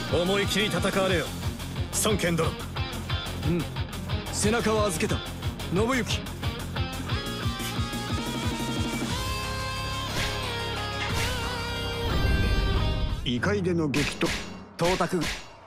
思い切り戦われよ、孫権殿。 うん、背中は預けた。信行。 異界での激闘。 董卓。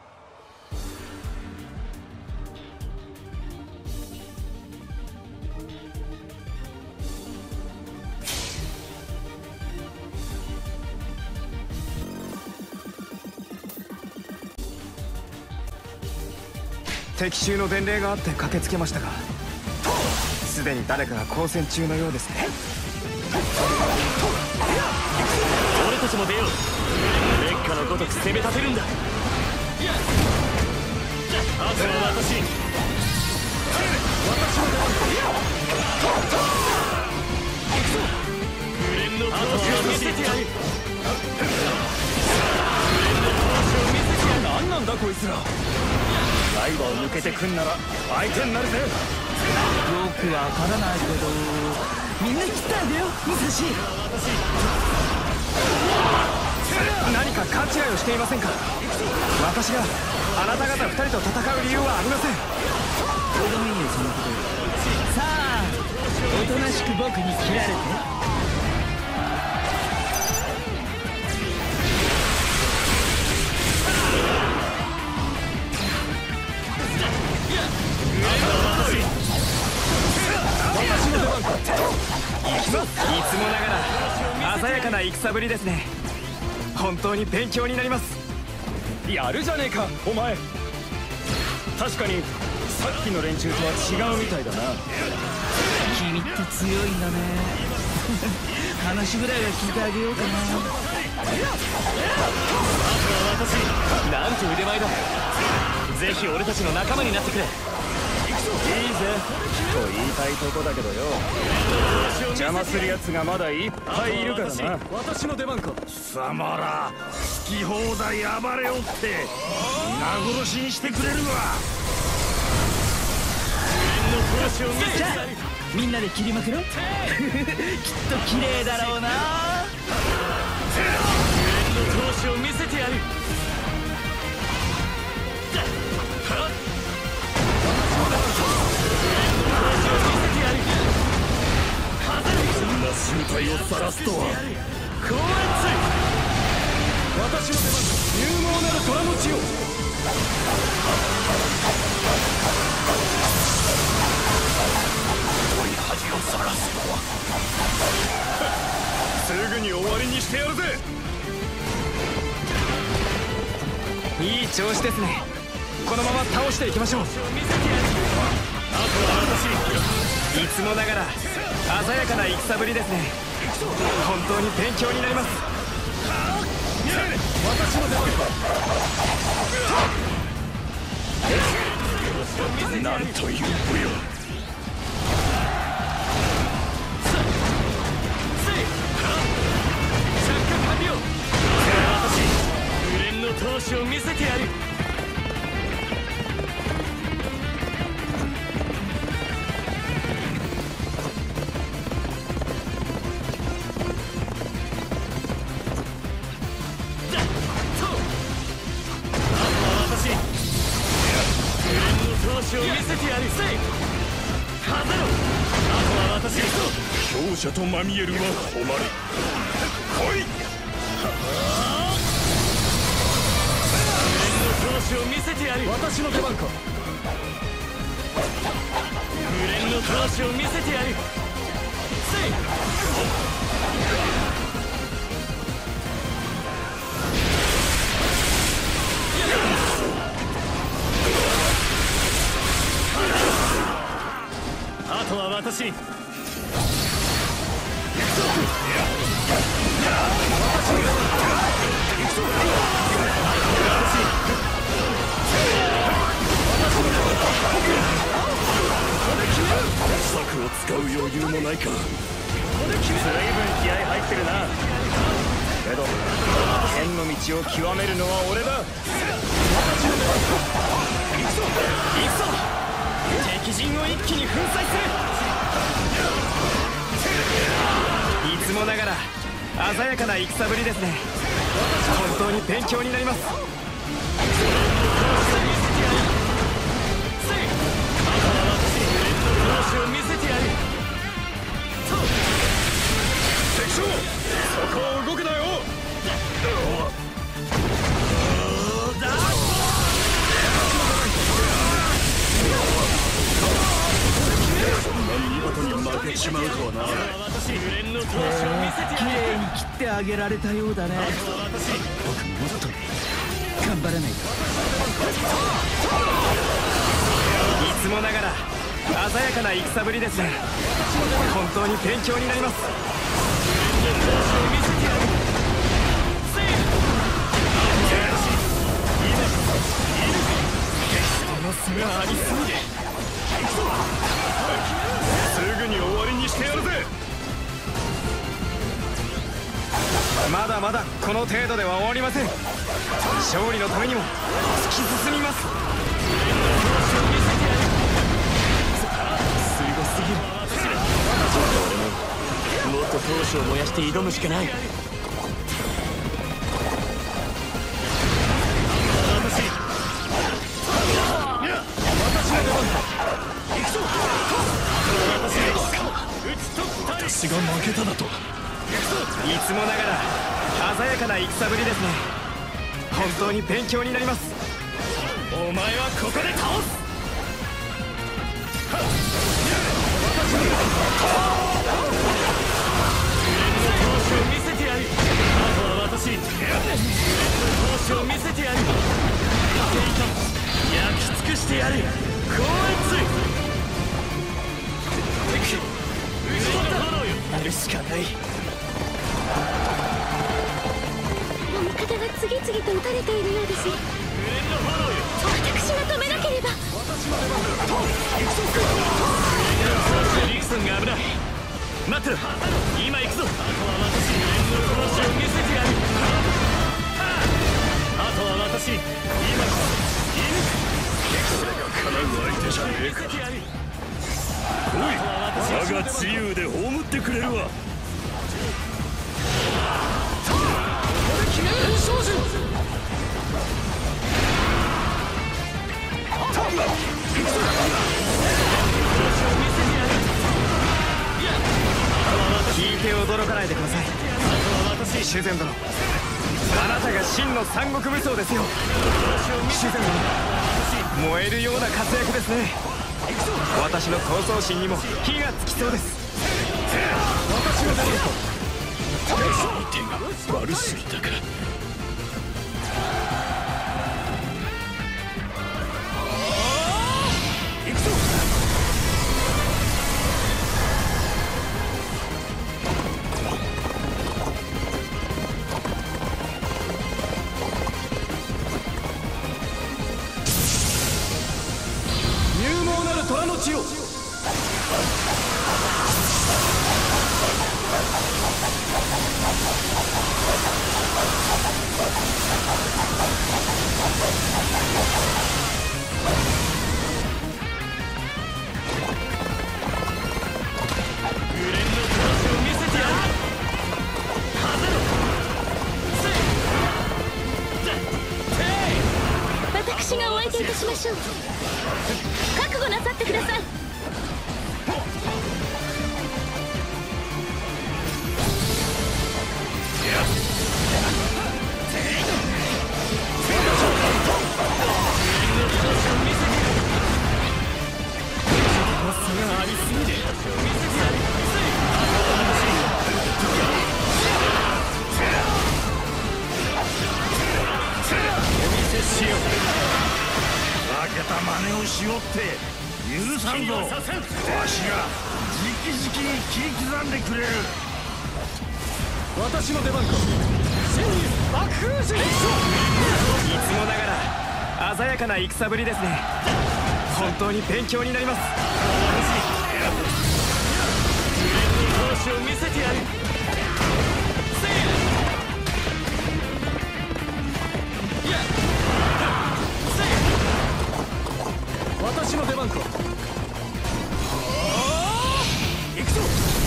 敵襲の伝令があって駆けつけましたが、すでに誰かが交戦中のようですね。 俺たちも出よう。烈火のごとく攻め立てるんだ。あとは私の紅の闘志を見せてやる。 何なんだこいつら。 刃を抜けてくんなら相手になるぜ。 よくわからないけど、みんな来たんだよ、武蔵。 何か勘違いをしていませんか。私があなた方2人と戦う理由はありません。 どうでもいいよ、そのこと。さあ、おとなしく僕に切られて。 いつもながら鮮やかな戦ぶりですね。本当に勉強になります。 やるじゃねえかお前。確かにさっきの連中とは違うみたいだな。 君って強いんだね。話ぐらいは聞いてあげようかな。 私なんて腕前だ。ぜひ俺たちの仲間になってくれ。いいぜと言いたいとこだけどよ、邪魔するやつがまだいっぱいいるからな。 私の出番か。 貴様ら好き放題暴れおって皆殺しにしてくれるわ。 じゃあみんなで切りまくろう。きっと綺麗だろうな。 紅の闘志を見せてやる。 そんな身体を晒すとは。 高圧。 私の出番、勇猛なる虎の血を。 追い恥を晒すとは。すぐに終わりにしてやるぜ。 いい調子ですね。このまま倒していきましょう。いつもながら鮮やかな戦ぶりですね。本当に勉強になります。私の出番か。 なんという武勇。 紅の闘志を見せてやる。見せてやる。はぜろ。あとは私。 強者とまみえるは誉れ。来い。 紅の闘志を見せてやる。 私の出番か。 紅の闘志を見せてやる。あとは私に。 策を使う余裕もないか。 随分気合入ってるな。けど剣の道を極めるのは俺だ。行くぞ敵陣を一気に粉砕する。 いつもながら鮮やかな戦ぶりですね。本当に勉強になります。 子を見せてやる。 敵将、そこを動くなよ。そんな見事に負けちまうとはな。 私無縁の闘志を見せて綺やる。 麗に切ってあげられたようだね。僕もっと頑張らないと。 いつもながら鮮やかな戦ぶりですね。本当に勉強になります。 その素がありすぎてすぐに終わりにしてやるぜ。 まだまだこの程度では終わりません。勝利のためにも突き進みます。 すごすぎる。俺ももっと闘志を燃やして挑むしかない。 私が負けただと。 いつもながら鮮やかな戦ぶりですね。本当に勉強になります。 お前はここで倒す。闘志を見せてやる。あとは私。闘志を見せてやる。焼き尽くしてやる。高圧。やるしかない。 味方が次々と撃たれているようです。私が止めなければ。 リクソンが危ない。待ってろ、今行くぞ。あとは私闘志を見せてやる。あとは私今それが叶う相手じゃねえか。来い、我が自由で葬ってくれるわ。 聞いて驚かないでください。修善殿、あなたが真の三国武装ですよ。修善殿、燃えるような活躍ですね。私の闘争心にも火がつきそうです。 手が悪すぎたか。 勇猛なる虎の血を。 私がお相手いたしましょう。覚悟なさってください。 負けた真似をしよって許さんぞ。わしが直々に切り刻んでくれる。 私の出番か。真に爆風神。 いつもながら鮮やかな戦ぶりですね。本当に勉強になります。 闘志を見せてやる。私の出番か。行くぞ。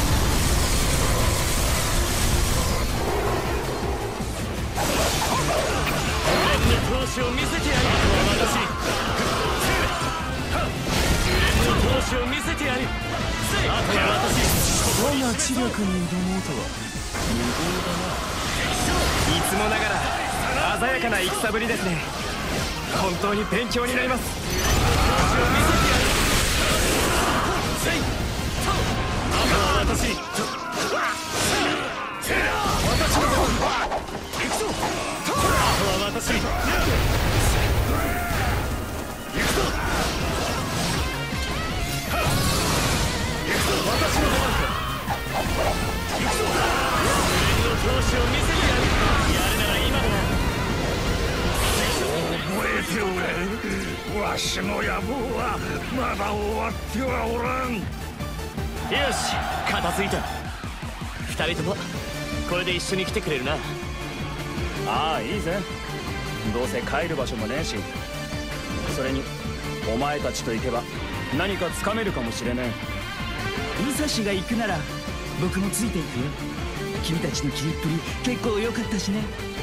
闘志を見せてやる。私闘志を見せてやる。 知力に挑もうとはいつもながら鮮やかな戦ぶりですね。本当に勉強になります。 覚えておれ。わしの野望はまだ終わってはおらん。 よし、片付いた。二人ともこれで一緒に来てくれるな。ああ、いいぜ。どうせ帰る場所もねえし。それにお前たちと行けば何かつかめるかもしれねえ。 武蔵が行くなら僕もついていくよ。君たちの切りっぷり結構良かったしね。